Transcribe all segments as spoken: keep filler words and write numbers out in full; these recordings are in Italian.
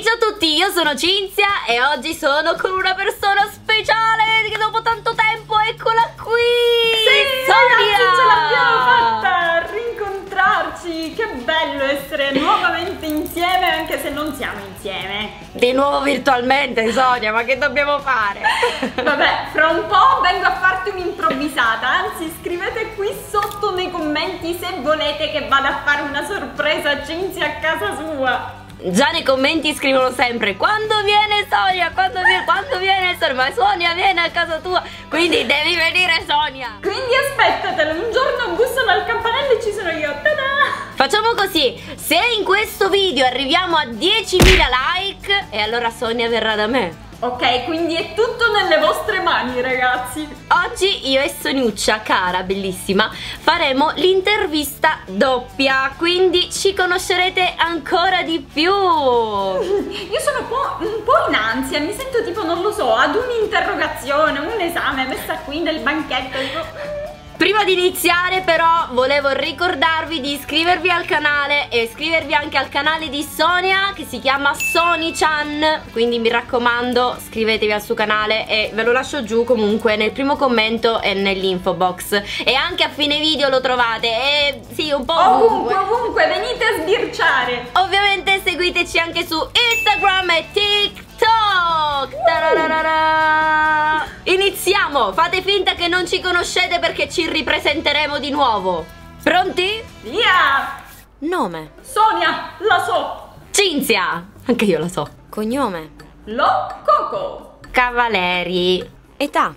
Ciao a tutti, io sono Cinzia e oggi sono con una persona speciale che dopo tanto tempo eccola qui! Sì, Sonia! ragazzi, ce l'abbiamo fatta a rincontrarci! Che bello essere nuovamente insieme anche se non siamo insieme. Di nuovo virtualmente, Sonia, ma che dobbiamo fare? Vabbè, fra un po' vengo a farti un'improvvisata, anzi scrivete qui sotto nei commenti se volete che vada a fare una sorpresa a Cinzia a casa sua. Già nei commenti scrivono sempre: quando viene Sonia? Quando viene, quando viene Sonia? Ma Sonia viene a casa tua, quindi devi venire Sonia. Quindi aspettatelo, un giorno bussano al campanello e ci sono io. Ta-da! Facciamo così: se in questo video arriviamo a diecimila like, e allora Sonia verrà da me. Ok, quindi è tutto nelle vostre mani, ragazzi. Oggi io e Soniuccia, cara, bellissima, faremo l'intervista doppia, quindi ci conoscerete ancora di più. Io sono un po', un po' in ansia, mi sento tipo, non lo so, ad un'interrogazione, un esame, messa qui nel banchetto, tipo... Prima di iniziare però volevo ricordarvi di iscrivervi al canale e iscrivervi anche al canale di Sonia che si chiama Soni-chan, quindi mi raccomando iscrivetevi al suo canale e ve lo lascio giù comunque nel primo commento e nell'info box, e anche a fine video lo trovate, e sì, un po' ovunque. Ovunque, ovunque, venite a sbirciare. Ovviamente seguiteci anche su Instagram e TikTok. Tararara. Iniziamo, fate finta che non ci conoscete perché ci ripresenteremo di nuovo. Pronti? Via! Nome: Sonia, la so. Cinzia, anche io la so. Cognome: Lo Coco. Cavaleri. Età: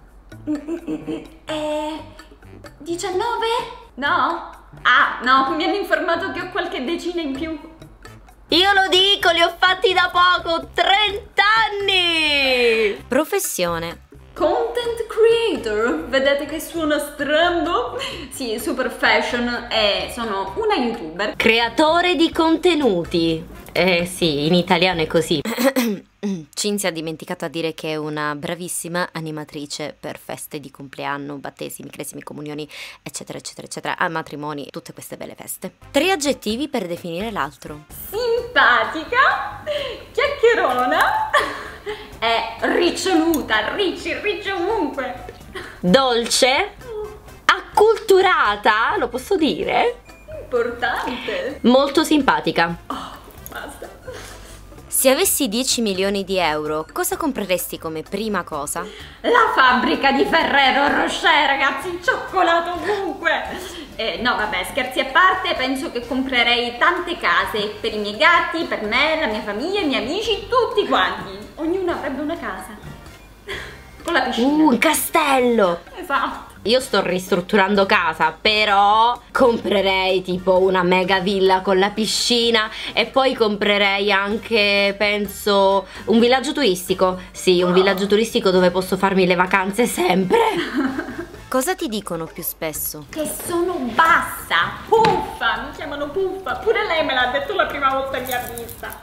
Eh... diciannove? No? Ah, no, mi hanno informato che ho qualche decina in più. io lo dico, li ho fatti da poco, trenta anni. Professione: Content creator, vedete che suona strano? Sì, super fashion e sono una youtuber. creatore di contenuti. Eh sì, in italiano è così. Cinzia ha dimenticato a dire che è una bravissima animatrice per feste di compleanno, battesimi, cresimi, comunioni, eccetera eccetera eccetera, a matrimoni, tutte queste belle feste. Tre aggettivi per definire l'altro: Simpatica, chiacchierona e riccioluta, ricci, ricci ovunque. dolce, acculturata, lo posso dire? Importante. Molto simpatica. Oh, basta. Se avessi dieci milioni di euro, cosa compreresti come prima cosa? La fabbrica di Ferrero Rocher, ragazzi, cioccolato ovunque. Eh, no, vabbè, scherzi a parte, penso che comprerei tante case per i miei gatti, per me, la mia famiglia, i miei amici, tutti quanti. Ognuno avrebbe una casa con la piscina. Uh, un castello! Esatto. Io sto ristrutturando casa, però comprerei tipo una mega villa con la piscina e poi comprerei anche, penso, un villaggio turistico. Sì, un villaggio turistico dove posso farmi le vacanze sempre. Cosa ti dicono più spesso? Che sono bassa, puffa, mi chiamano puffa. Pure lei me l'ha detto la prima volta che mi ha vista.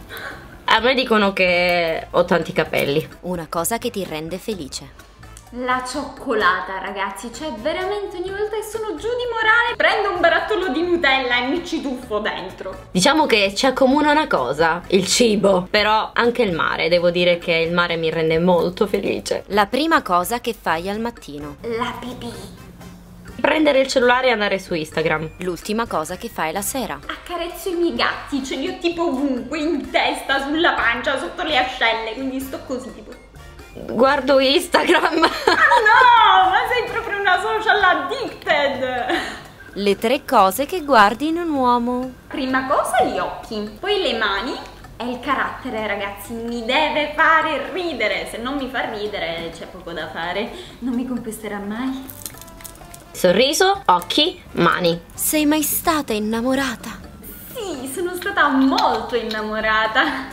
A me dicono che ho tanti capelli. Una cosa che ti rende felice. La cioccolata, ragazzi, cioè veramente ogni volta che sono giù di morale prendo un barattolo di Nutella e mi ci tuffo dentro. Diciamo che ci accomuna una cosa, il cibo, però anche il mare, devo dire che il mare mi rende molto felice. La prima cosa che fai al mattino. La pipì. Prendere il cellulare e andare su Instagram. L'ultima cosa che fai la sera. Accarezzo i miei gatti, ce li ho tipo ovunque, in testa, sulla pancia, sotto le ascelle, quindi sto così tipo... Guardo Instagram. Ah no, ma sei proprio una social addicted. Le tre cose che guardi in un uomo. Prima cosa gli occhi, poi le mani e il carattere, ragazzi, mi deve fare ridere. Se non mi fa ridere c'è poco da fare, non mi conquisterà mai. Sorriso, occhi, mani. Sei mai stata innamorata? Sì, sono stata molto innamorata.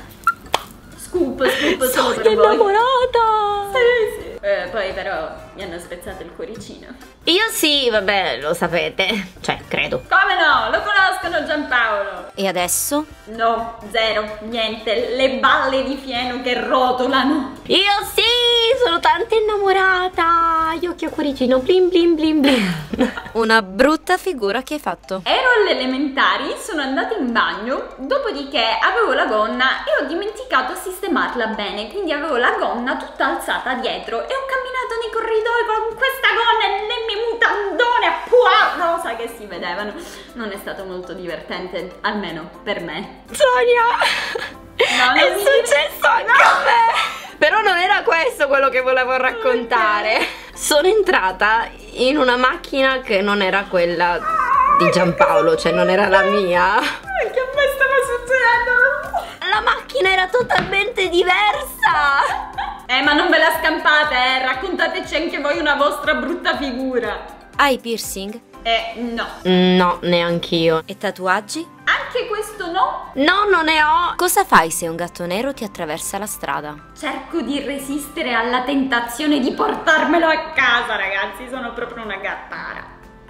Scoop, scoop, solo Sono per voi. innamorata! Sì, sì. Eh, poi però mi hanno spezzato il cuoricino. Io sì, vabbè, lo sapete. Cioè, credo. Come no? Lo conoscono Giampaolo. E adesso? No, zero, niente. Le balle di fieno che rotolano. Io sì, io sono tanto innamorata. Gli occhi a cuoricino, blim blim blim blim. Una brutta figura che hai fatto. Ero alle elementari, sono andata in bagno, dopodiché avevo la gonna e ho dimenticato a sistemarla bene, quindi avevo la gonna tutta alzata dietro e ho camminato nei corridoi con questa gonna e le mie mutandone a puà rosa che si vedevano. Non è stato molto divertente, almeno per me. Sonia, No, non è mi successo dire- anche a me. Però non era questo quello che volevo raccontare. Ok. Sono entrata in una macchina che non era quella di Giampaolo, cioè non era la mia. Anche a me stava succedendo. La macchina era totalmente diversa. Eh, ma non ve la scampate, eh, raccontateci anche voi una vostra brutta figura. Hai piercing? Eh, no. No, neanch'io. E tatuaggi? Anche questo no. No, non ne ho. Cosa fai se un gatto nero ti attraversa la strada? Cerco di resistere alla tentazione di portarmelo a casa, ragazzi, sono proprio una gattara.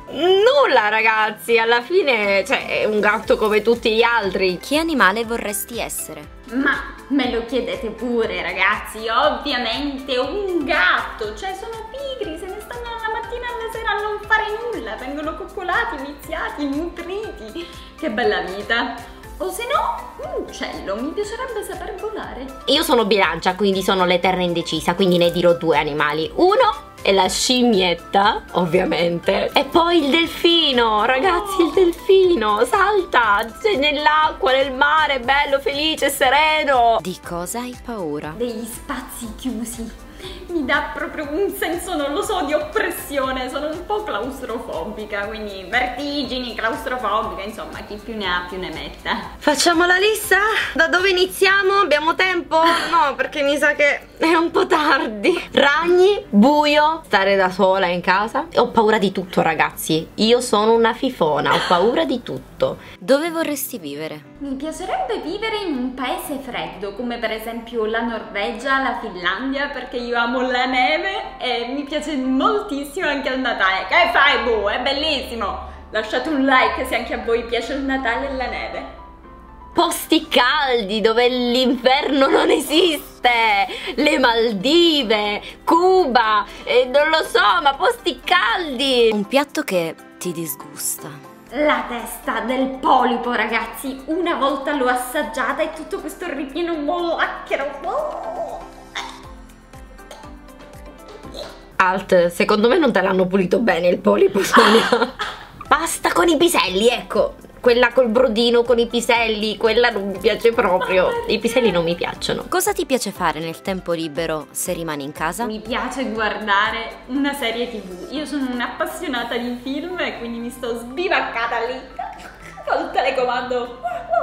Nulla, ragazzi, alla fine, cioè, è un gatto come tutti gli altri. Che animale vorresti essere? Ma me lo chiedete pure, ragazzi, ovviamente un gatto, cioè sono pigri, se ne stanno dalla mattina alla sera a non fare nulla, vengono coccolati, viziati, nutriti. Che bella vita. O se no, un uccello, mi piacerebbe saper volare. Io sono bilancia, quindi sono l'eterna indecisa, quindi ne dirò due animali. Uno è la scimmietta, ovviamente. E poi il delfino, ragazzi, il delfino salta c'è nell'acqua, nel mare, bello, felice, sereno. Di cosa hai paura? Degli spazi chiusi. Mi dà proprio un senso, non lo so, di oppressione. Sono un po' claustrofobica, quindi vertigini, claustrofobica, insomma, chi più ne ha più ne metta. Facciamo la lista? Da dove iniziamo? Abbiamo tempo? No, perché mi sa che è un po' tardi. Ragni, buio, stare da sola in casa. Ho paura di tutto, ragazzi. Io sono una fifona, ho paura di tutto. Dove vorresti vivere? Mi piacerebbe vivere in un paese freddo, come per esempio la Norvegia, la Finlandia, perché io amo la neve e mi piace moltissimo anche il Natale. Che fai, boh? È bellissimo! Lasciate un like se anche a voi piace il Natale e la neve. Posti caldi dove l'inverno non esiste, le Maldive, Cuba, eh, non lo so, ma posti caldi. Un piatto che ti disgusta. La testa del polipo, ragazzi, una volta l'ho assaggiata e tutto questo ripieno mollacchero. Alt, secondo me non te l'hanno pulito bene il polipo, Sonia. Pasta con i piselli, ecco. Quella col brodino con i piselli, quella non mi piace proprio. I piselli non mi piacciono. Cosa ti piace fare nel tempo libero se rimani in casa? Mi piace guardare una serie tv. Io sono un'appassionata di film e quindi mi sto sbivaccata lì col telecomando.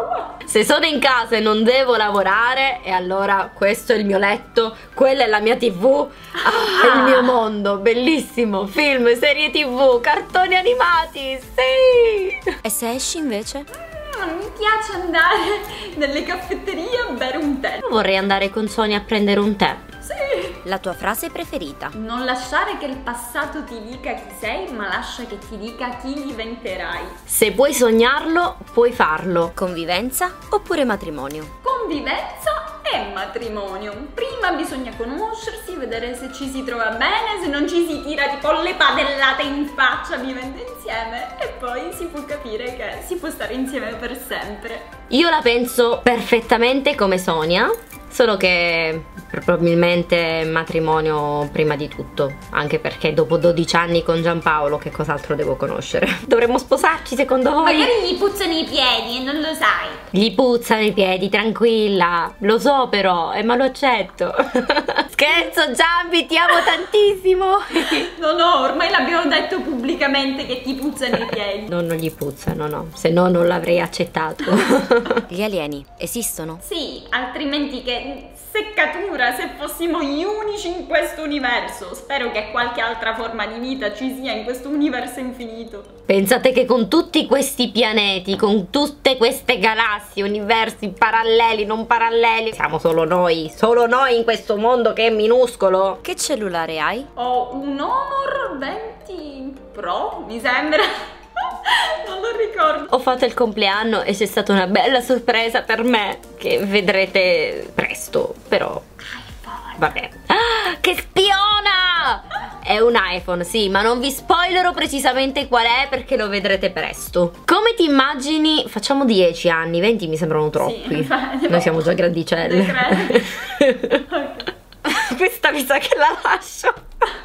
Se sono in casa e non devo lavorare, e allora questo è il mio letto, quella è la mia tv, ah, è il mio mondo, bellissimo. Film, serie tv, cartoni animati, sì. E se esci invece? Mm, mi piace andare nelle caffetterie a bere un tè. Vorrei andare con Sonia a prendere un tè. Sì. La tua frase preferita? Non lasciare che il passato ti dica chi sei, ma lascia che ti dica chi diventerai. Se puoi sognarlo, puoi farlo. Convivenza oppure matrimonio? Convivenza e matrimonio. Prima bisogna conoscersi, vedere se ci si trova bene, se non ci si tira tipo le padellate in faccia vivendo insieme e poi si può capire che si può stare insieme per sempre. Io la penso perfettamente come Sonia, solo che probabilmente matrimonio prima di tutto, anche perché dopo dodici anni con Giampaolo che cos'altro devo conoscere? Dovremmo sposarci secondo voi? Magari gli puzzano i piedi e non lo sai. Gli puzzano i piedi, tranquilla, lo so però, eh, ma lo accetto. Scherzo Giampi, ti amo tantissimo. No, no, ormai l'abbiamo detto pubblicamente che ti puzzano i piedi. No, non gli puzzano, no, se no non l'avrei accettato. Gli alieni esistono? Sì, altrimenti che seccatura se fossimo gli unici in questo universo. Spero che qualche altra forma di vita ci sia in questo universo infinito. Pensate che con tutti questi pianeti, con tutte queste galassie, universi paralleli, non paralleli, siamo solo noi, solo noi in questo mondo che è minuscolo. Che cellulare hai? Ho un Honor venti Pro, mi sembra. Non lo ricordo. Ho fatto il compleanno e c'è stata una bella sorpresa per me che vedrete presto, però vabbè. Ah, che spiona! È un iPhone, sì, ma non vi spoilerò precisamente qual è perché lo vedrete presto. Come ti immagini? Facciamo dieci anni, venti mi sembrano troppi. Sì, infatti, noi siamo già grandicelle. Okay. Questa mi sa che la lascio.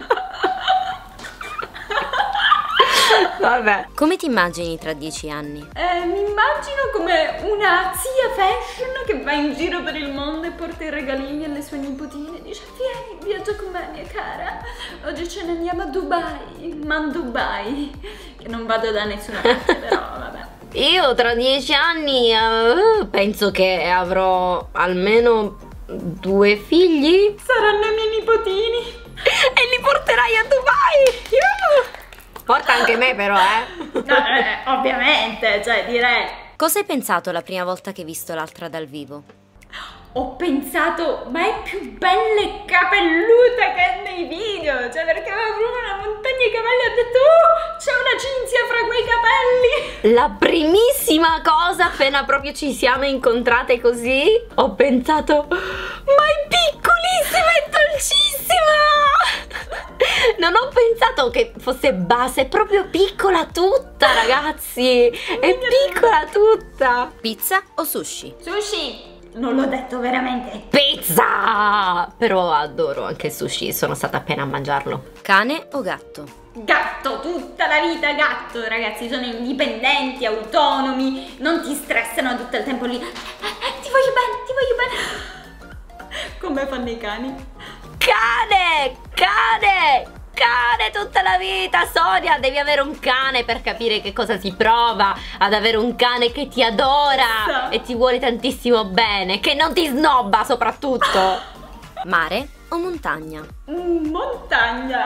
Vabbè. Come ti immagini tra dieci anni? Eh, mi immagino come una zia fashion che va in giro per il mondo e porta i regalini alle sue nipotine e dice: vieni, viaggia con me mia cara, oggi ce ne andiamo a Dubai, ma Dubai, che non vado da nessuna parte però vabbè. Io tra dieci anni uh, penso che avrò almeno due figli. Saranno i miei nipotini. E li porterai a Dubai. uh. Porta anche me però, eh. No, eh, ovviamente, cioè direi. Cosa hai pensato la prima volta che hai visto l'altra dal vivo? Ho pensato, ma è più bella e capelluta che è nei video, cioè perché aveva proprio una montagna di capelli e ho detto, oh, c'è una cinzia fra quei capelli. La primissima cosa appena proprio ci siamo incontrate così, ho pensato, ma è piccolissima, è dolcissima. Non ho pensato che fosse bassa, è proprio piccola tutta, ragazzi, è piccola tutta. Pizza o sushi? Sushi. Non l'ho detto veramente. Pizza! Però adoro anche il sushi, sono stata appena a mangiarlo. Cane o gatto? Gatto, tutta la vita gatto, ragazzi, sono indipendenti, autonomi, non ti stressano tutto il tempo lì. Eh, eh, ti voglio bene, ti voglio bene. Come fanno i cani? Cane! Cane! Cane tutta la vita, Sonia, devi avere un cane per capire che cosa si prova ad avere un cane che ti adora e ti vuole tantissimo bene, che non ti snobba soprattutto. Mare o montagna? Mm, montagna.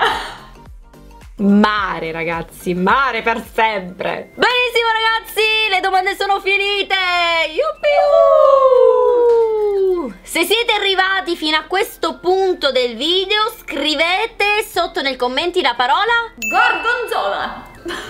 Mare, ragazzi, mare per sempre. Benissimo ragazzi, le domande sono finite. Yuppie! Se siete arrivati fino a questo punto del video, scrivete sotto nei commenti la parola Gorgonzola.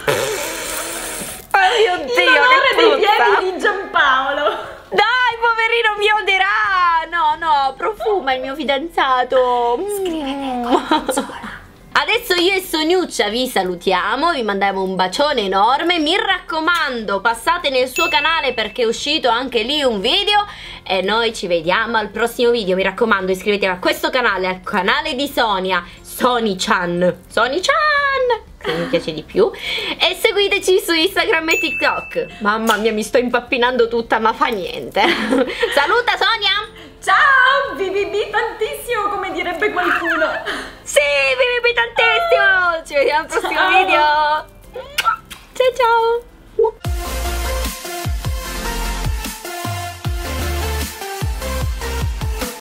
Oh mio Dio, in onore che dei puzza. piedi di Giampaolo. Dai, poverino, mi odierà. No, no, profuma il mio fidanzato. Scrivete Gorgonzola. Adesso io e Soniuccia vi salutiamo, vi mandiamo un bacione enorme, mi raccomando passate nel suo canale perché è uscito anche lì un video e noi ci vediamo al prossimo video, mi raccomando iscrivetevi a questo canale, al canale di Sonia, Soni-chan, Soni-chan, che mi piace di più, e seguiteci su Instagram e TikTok. Mamma mia, mi sto impappinando tutta ma fa niente. Saluta Sonia! Ciao, B B B tantissimo come direbbe qualcuno. Sì, B B B tantissimo! Ci vediamo al prossimo Ciao. video!